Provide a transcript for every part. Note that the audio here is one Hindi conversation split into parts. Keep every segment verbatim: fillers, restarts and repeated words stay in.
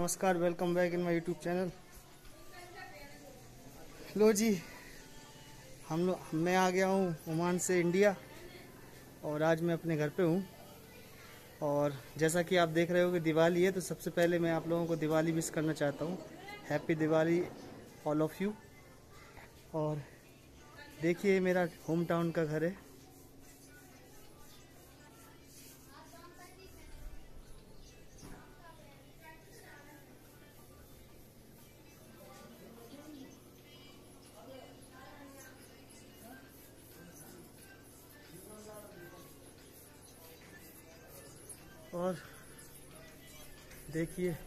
नमस्कार, welcome back in my YouTube channel. लो जी, हम लोग मैं आ गया हूँ ओमान से इंडिया और आज मैं अपने घर पे हूँ। और जैसा कि आप देख रहे हो कि दिवाली है, तो सबसे पहले मैं आप लोगों को दिवाली विश करना चाहता हूँ। Happy Diwali all of you. और देखिए, मेरा होम टाउन का घर है। और देखिए,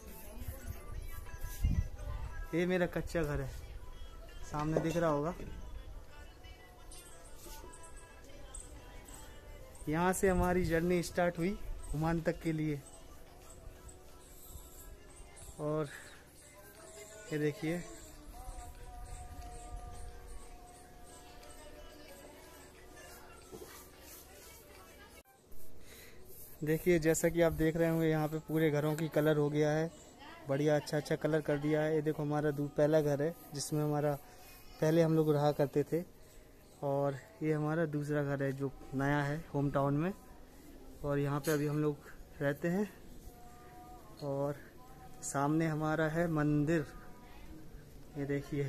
ये मेरा कच्चा घर है, सामने दिख रहा होगा। यहाँ से हमारी जर्नी स्टार्ट हुई ओमान तक के लिए। और ये देखिए, देखिए जैसा कि आप देख रहे होंगे, यहाँ पे पूरे घरों की कलर हो गया है। बढ़िया अच्छा अच्छा कलर कर दिया है। ये देखो, हमारा दू पहला घर है जिसमें हमारा पहले हम लोग रहा करते थे। और ये हमारा दूसरा घर है जो नया है होम टाउन में। और यहाँ पे अभी हम लोग रहते हैं। और सामने हमारा है मंदिर, ये देखिए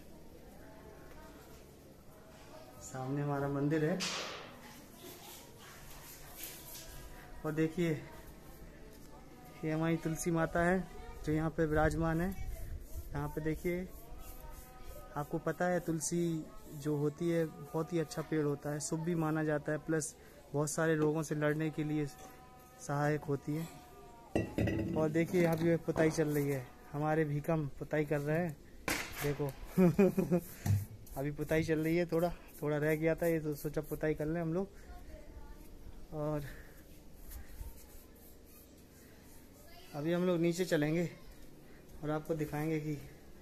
सामने हमारा मंदिर है। और देखिए, ये हमारी तुलसी माता है जो यहाँ पे विराजमान है। यहाँ पे देखिए, आपको पता है तुलसी जो होती है बहुत ही अच्छा पेड़ होता है, शुभ भी माना जाता है, प्लस बहुत सारे रोगों से लड़ने के लिए सहायक होती है। और देखिए, यहाँ भी पुताई चल रही है। हमारे भीकम पुताई कर रहे हैं, देखो। अभी पुताई चल रही है, थोड़ा थोड़ा रह गया था, ये तो सोचा पुताई कर लें हम लोग। और अभी हम लोग नीचे चलेंगे और आपको दिखाएंगे कि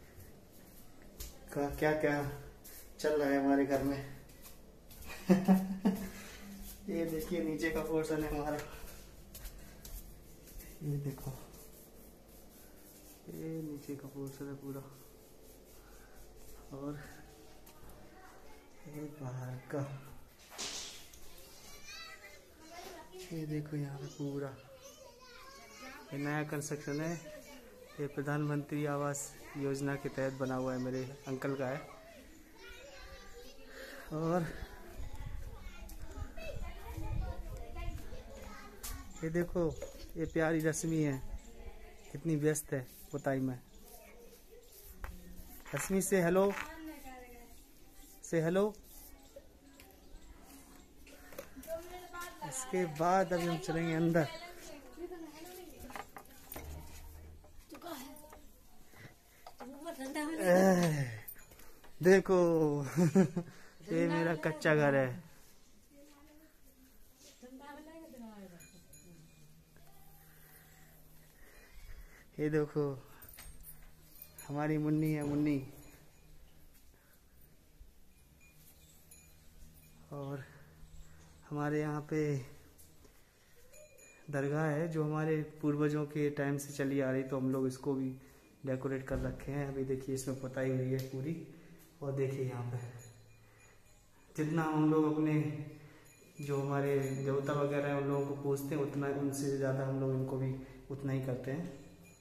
क्या क्या चल रहा है हमारे घर में। ये देखिए, नीचे का पोर्शन है हमारा, ये देखो, ये नीचे का पोर्शन है पूरा। और ये बाहर का, ये देखो यहाँ पे पूरा ये नया कंस्ट्रक्शन है। ये प्रधानमंत्री आवास योजना के तहत बना हुआ है, मेरे अंकल का है। और ये देखो, ये प्यारी रश्मि है, कितनी व्यस्त है पुताई में। रश्मि से हेलो, से हेलो। इसके बाद अभी हम चलेंगे अंदर। देखो, ये मेरा कच्चा घर है। ये देखो, हमारी मुन्नी है, मुन्नी। और हमारे यहाँ पे दरगाह है जो हमारे पूर्वजों के टाइम से चली आ रही, तो हम लोग इसको भी डेकोरेट कर रखे हैं। अभी देखिए, इसमें पुताई हुई है पूरी। और देखिए यहाँ पे जितना हम लोग अपने जो हमारे देवता वगैरह हैं उन लोगों को पूजते हैं, उतना उनसे ज़्यादा हम लोग इनको भी उतना ही करते हैं।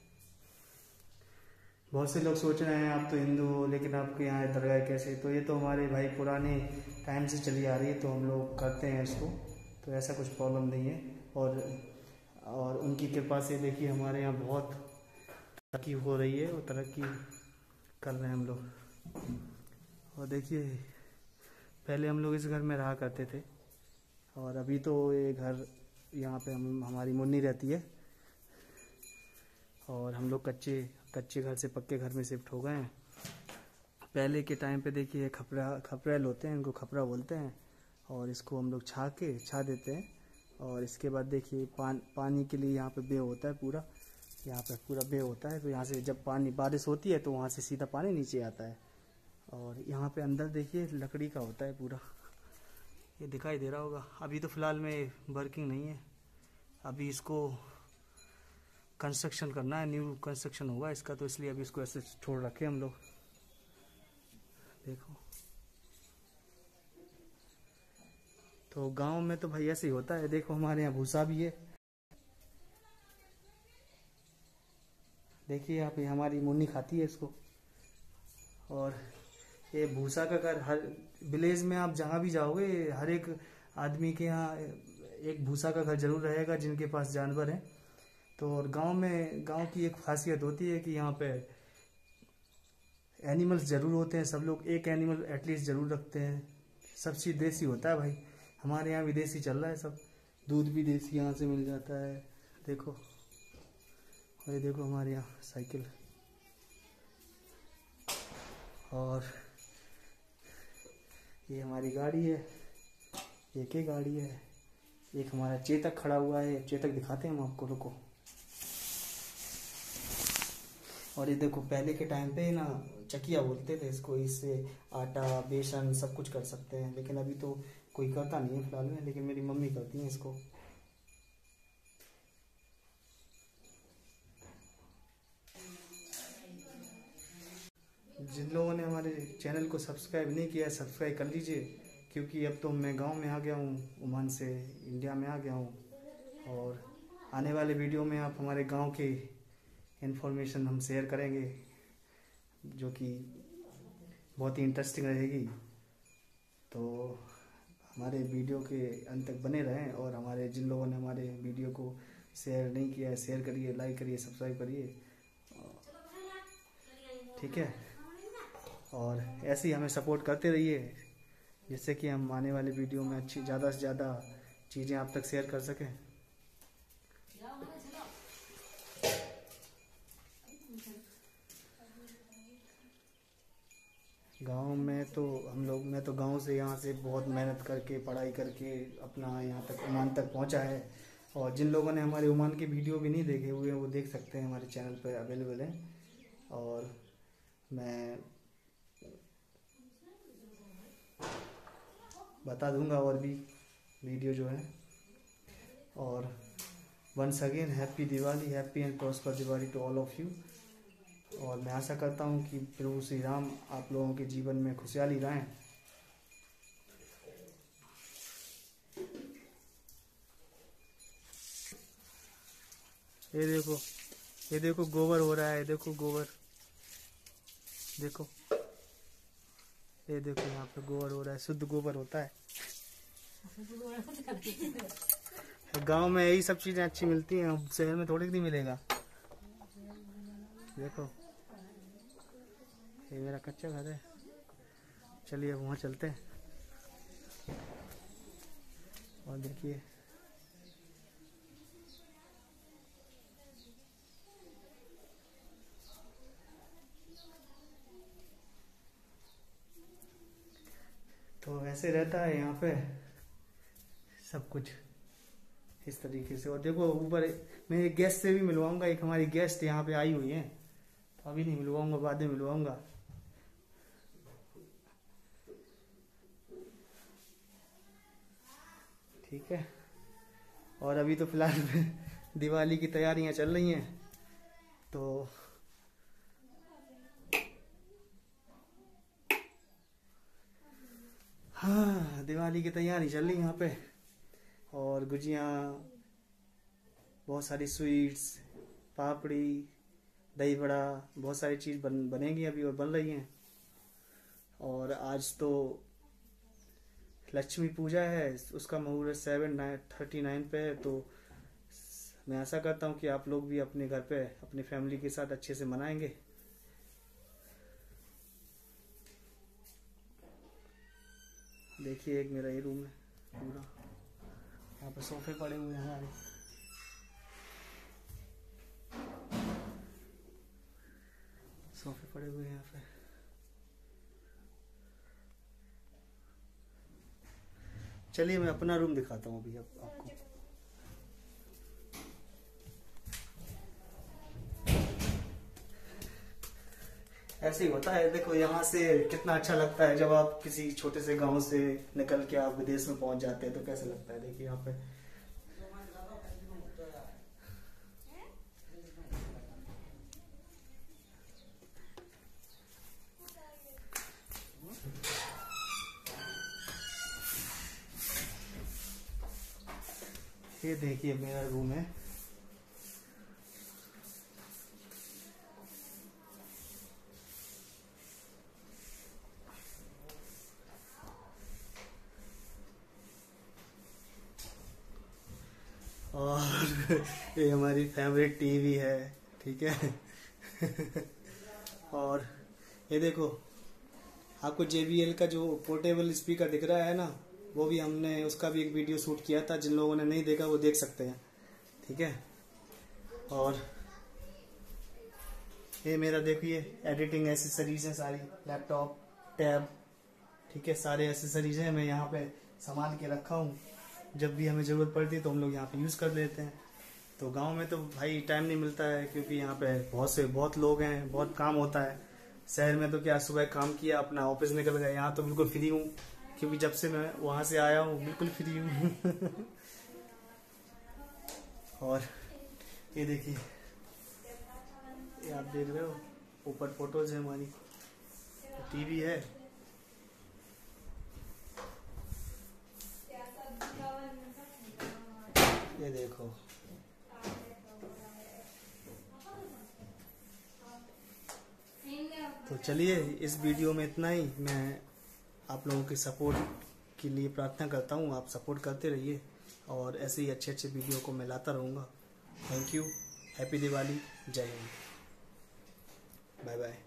बहुत से लोग सोच रहे हैं आप तो हिंदू हो, लेकिन आपके यहाँ दरगाह कैसे? तो ये तो हमारे भाई पुराने टाइम से चली आ रही है, तो हम लोग करते हैं इसको, तो ऐसा कुछ प्रॉब्लम नहीं है। और और उनकी कृपा से देखिए, हमारे यहाँ बहुत तरक्की हो रही है और तरक्की कर रहे हैं हम लोग। और देखिए, पहले हम लोग इस घर में रहा करते थे, और अभी तो ये घर यहाँ पे हम हमारी मुन्नी रहती है। और हम लोग कच्चे कच्चे घर से पक्के घर में शिफ्ट हो गए हैं। पहले के टाइम पे देखिए, खपरा खपरेल होते हैं, इनको खपरा बोलते हैं। और इसको हम लोग छा के छा देते हैं। और इसके बाद देखिए, पान पानी के लिए यहाँ पे बे होता है पूरा, यहाँ पे पूरा बे होता है। तो यहाँ से जब पानी बारिश होती है तो वहाँ से सीधा पानी नीचे आता है। और यहाँ पे अंदर देखिए, लकड़ी का होता है पूरा, ये दिखाई दे रहा होगा। अभी तो फ़िलहाल में वर्किंग नहीं है, अभी इसको कंस्ट्रक्शन करना है, न्यू कंस्ट्रक्शन होगा इसका, तो इसलिए अभी इसको ऐसे छोड़ रखे हम लोग। देखो तो गांव में तो भाई ऐसे ही होता है। देखो हमारे यहाँ भूसा भी है, देखिए यहाँ पे हमारी मुन्नी खाती है इसको। और ये भूसा का घर हर विलेज में आप जहाँ भी जाओगे, हर एक आदमी के यहाँ एक भूसा का घर जरूर रहेगा जिनके पास जानवर हैं। तो और गांव में, गांव की एक खासियत होती है कि यहाँ पे एनिमल्स जरूर होते हैं, सब लोग एक एनिमल एटलीस्ट जरूर रखते हैं। सब चीज़ देसी होता है भाई, हमारे यहाँ भी देसी चल रहा है सब, दूध भी देसी यहाँ से मिल जाता है। देखो और ये देखो हमारे यहाँ साइकिल, और ये हमारी गाड़ी है, एक ही गाड़ी है। एक हमारा चेतक खड़ा हुआ है, चेतक दिखाते हैं हम आपको, रुको। और ये देखो पहले के टाइम पे ना चकिया बोलते थे इसको, इससे आटा बेसन सब कुछ कर सकते हैं, लेकिन अभी तो कोई करता नहीं है फिलहाल में, लेकिन मेरी मम्मी करती हैं इसको। जिन लोगों ने हमारे चैनल को सब्सक्राइब नहीं किया है, सब्सक्राइब कर लीजिए, क्योंकि अब तो मैं गांव में आ गया हूँ, ओमान से इंडिया में आ गया हूँ। और आने वाले वीडियो में आप हमारे गांव की इन्फॉर्मेशन हम शेयर करेंगे, जो कि बहुत ही इंटरेस्टिंग रहेगी। तो हमारे वीडियो के अंत तक बने रहें, और हमारे जिन लोगों ने हमारे वीडियो को शेयर नहीं किया है, शेयर करिए, लाइक करिए, सब्सक्राइब करिए, ठीक है। और ऐसे ही हमें सपोर्ट करते रहिए, जिससे कि हम आने वाले वीडियो में अच्छी ज़्यादा से ज़्यादा चीज़ें आप तक शेयर कर सकें। गांव में तो हम लोग, मैं तो गांव से यहाँ से बहुत मेहनत करके पढ़ाई करके अपना यहाँ तक ओमान तक पहुँचा है। और जिन लोगों ने हमारे ओमान के वीडियो भी नहीं देखे हुए हैं वो देख सकते हैं, हमारे चैनल पर अवेलेबल है। और मैं बता दूंगा और भी वीडियो जो है। और once again happy Diwali, happy and prosper Diwali to all of you. और मैं आशा करता हूँ कि प्रभु श्री राम आप लोगों के जीवन में खुशहाली रहें। ये देखो, ये देखो गोबर हो रहा है, देखो गोबर, देखो ये देखो यहाँ पे गोबर हो रहा है, शुद्ध गोबर होता है। गांव में यही सब चीजें अच्छी मिलती हैं, शहर में थोड़ी नहीं मिलेगा। देखो ये मेरा कच्चा घर है, चलिए वहाँ चलते हैं। और देखिए तो ऐसे रहता है यहाँ पे सब कुछ इस तरीके से। और देखो ऊपर मैं एक गेस्ट से भी मिलवाऊंगा, एक हमारी गेस्ट यहाँ पे आई हुई है, तो अभी नहीं मिलवाऊंगा, बाद में मिलवाऊंगा। ठीक है। और अभी तो फिलहाल दिवाली की तैयारियां चल रही हैं, तो हाँ दिवाली की तैयारी चल रही है यहाँ पे। और गुजियाँ, बहुत सारी स्वीट्स, पापड़ी, दही बड़ा, बहुत सारी चीज़ बन बनेंगी अभी और बन रही हैं। और आज तो लक्ष्मी पूजा है, उसका मुहूर्त सेवन नाइन थर्टी नाइन पे है। तो मैं आशा करता हूँ कि आप लोग भी अपने घर पे अपनी फैमिली के साथ अच्छे से मनाएंगे। देखिए एक मेरा ये रूम है पूरा, यहाँ पे सोफे पड़े हुए हैं हमारे, सोफे पड़े हुए हैं यहाँ पे। चलिए मैं अपना रूम दिखाता हूँ अभी आप, आपको। ऐसे ही होता है, देखो यहाँ से कितना अच्छा लगता है जब आप किसी छोटे से गांव से निकल के आप विदेश में पहुंच जाते हैं, तो कैसे लगता है। देखिए यहाँ पे ये देखिए मेरा रूम है। और ये हमारी फेवरेट टीवी है, ठीक है। और ये देखो, आपको जे बी एल का जो पोर्टेबल स्पीकर दिख रहा है ना, वो भी हमने उसका भी एक वीडियो शूट किया था। जिन लोगों ने नहीं देखा वो देख सकते हैं, ठीक है। और ये मेरा देखिए एडिटिंग एसेसरीज है सारी, लैपटॉप, टैब, ठीक है, सारे एसेसरीज हैं। मैं यहाँ पे संभाल के रखा हूँ, जब भी हमें ज़रूरत पड़ती है तो हम लोग यहाँ पे यूज़ कर लेते हैं। तो गांव में तो भाई टाइम नहीं मिलता है, क्योंकि यहाँ पे बहुत से बहुत लोग हैं, बहुत काम होता है। शहर में तो क्या, सुबह काम किया, अपना ऑफिस निकल गया। यहाँ तो बिल्कुल फ्री हूँ, क्योंकि जब से मैं वहाँ से आया हूँ बिल्कुल फ्री हूँ। और ये देखिए, ये आप देख रहे हो ऊपर फोटोज है हमारी, टीवी है। ये देखो, तो चलिए इस वीडियो में इतना ही। मैं आप लोगों के सपोर्ट के लिए प्रार्थना करता हूँ, आप सपोर्ट करते रहिए और ऐसे ही अच्छे अच्छे वीडियो को मैं लाता रहूँगा। थैंक यू, हैप्पी दिवाली, जय हिंद, बाय बाय।